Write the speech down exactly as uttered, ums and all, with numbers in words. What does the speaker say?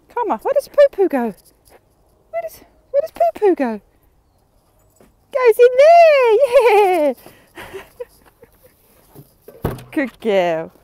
Come on, where does Poo-Poo go? Where does, where does Poo-Poo go? Goes in there, yeah! Good girl.